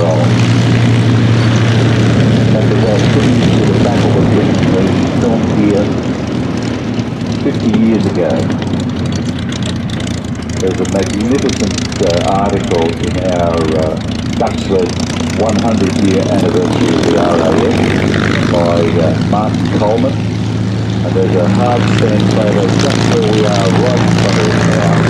on. And as I was sitting to the back of the bridge, filmed here 50 years ago. There's a magnificent article in our Duxford 100-year anniversary of the RAF by Martin Coleman. And there's a hard stand photo just where we are right in front of us now.